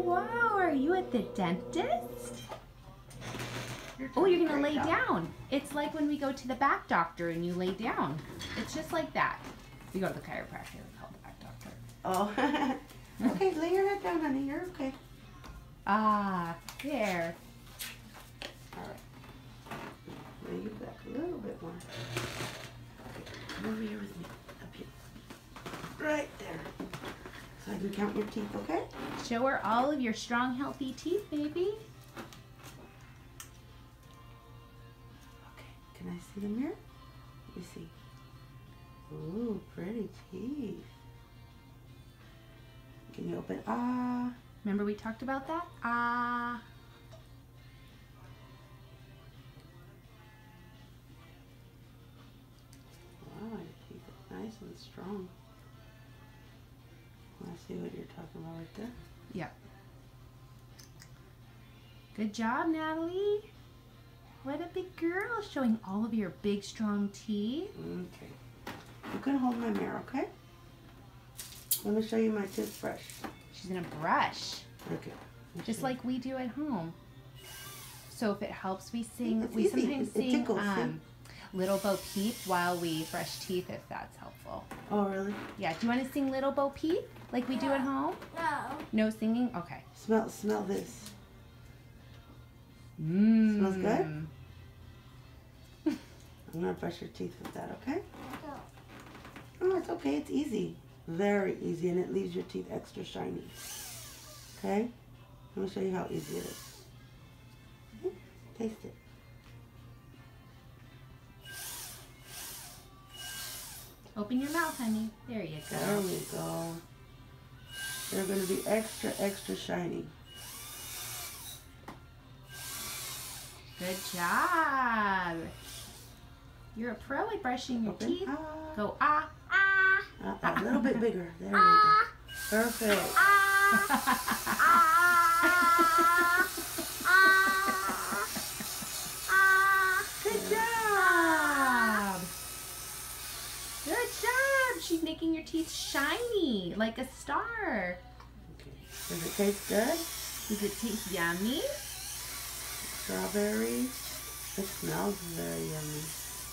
Wow, are you at the dentist? Oh, you're gonna lay down. It's like when we go to the back doctor and you lay down. It's just like that. We go to the chiropractor, we call the back doctor. Oh, okay, lay your head down, honey, you're okay. Ah, there. All right. Lay you back a little bit more. Okay, come over here with me, up here. Right there. So I can count your teeth, okay? Show her all of your strong, healthy teeth, baby. Okay, can I see the mirror? Let me see. Ooh, pretty teeth. Can you open? Ah. Remember we talked about that? Ah. Wow, your teeth are nice and strong. I see what you're talking about right there. Yep. Good job, Natalie. What a big girl, showing all of your big, strong teeth. Okay. You can hold my mirror, okay? Let me show you my toothbrush. She's gonna brush, Okay. just like we do at home. So if it helps, we sing. It's We easy. sometimes It sing tickles, Little Bo Peep while we brush teeth, if that's helpful. Oh, really? Yeah. Do you want to sing Little Bo Peep like we do at home? No. No singing. Okay. Smell this. Mmm. Smells good? I'm gonna brush your teeth with that, okay? No. Oh, it's okay. It's easy. Very easy, and it leaves your teeth extra shiny. Okay? Let me show you how easy it is. Taste it. Open your mouth, honey. There you go. There we go. They're going to be extra, extra shiny. Good job. You're a pro at brushing your Open. teeth. Ah. Go ah. A little bit bigger. There we go. Perfect. Good job. Good job. She's making your teeth shiny like a star. Okay. Does it taste good? Does it taste yummy? Strawberry. It smells very yummy.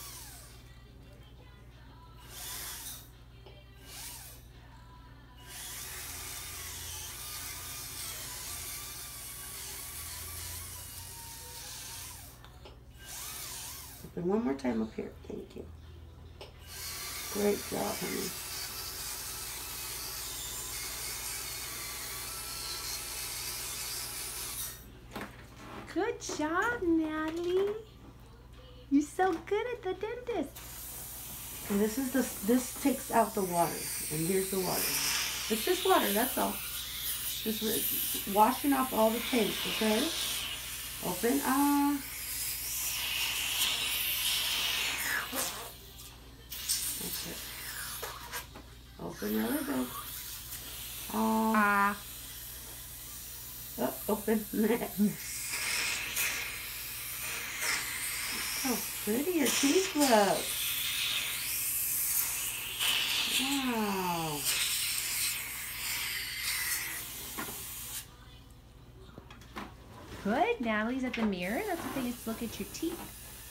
Open one more time up here. Thank you. Great job, honey. Good job, Natalie. You're so good at the dentist. And this takes out the water. And here's the water. It's just water, that's all. Just washing off all the taste, okay? Open. That's it. Open really big. Oh, open. How pretty your teeth look. Wow. Good. Natalie's at the mirror. That's what they just look at your teeth.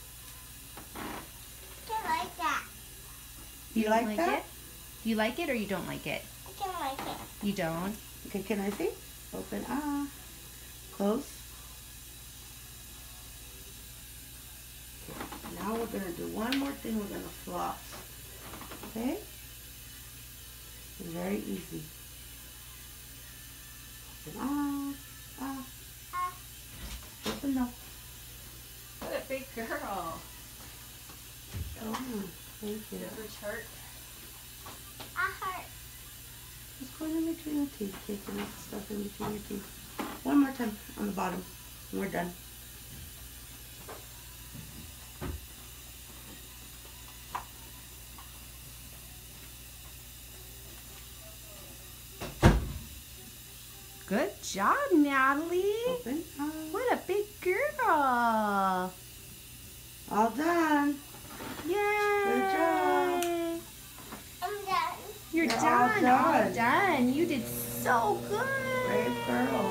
I like that. You don't like that? it? Do you like it or you don't like it? I don't like it. You don't? Okay, can I see? Open. Close. Okay, now we're going to do one more thing. We're going to floss. Okay? It's very easy. Open. Open up. What a big girl. Oh, thank you. hurt? I hurt. Just going in between the teeth, taking out the stuff in between your teeth. One more time on the bottom, and we're done. Good job, Natalie. Open. What a big girl. All done. Yay. Good job. I'm done. You're You're all done. done. All done. You did so good. Brave girl.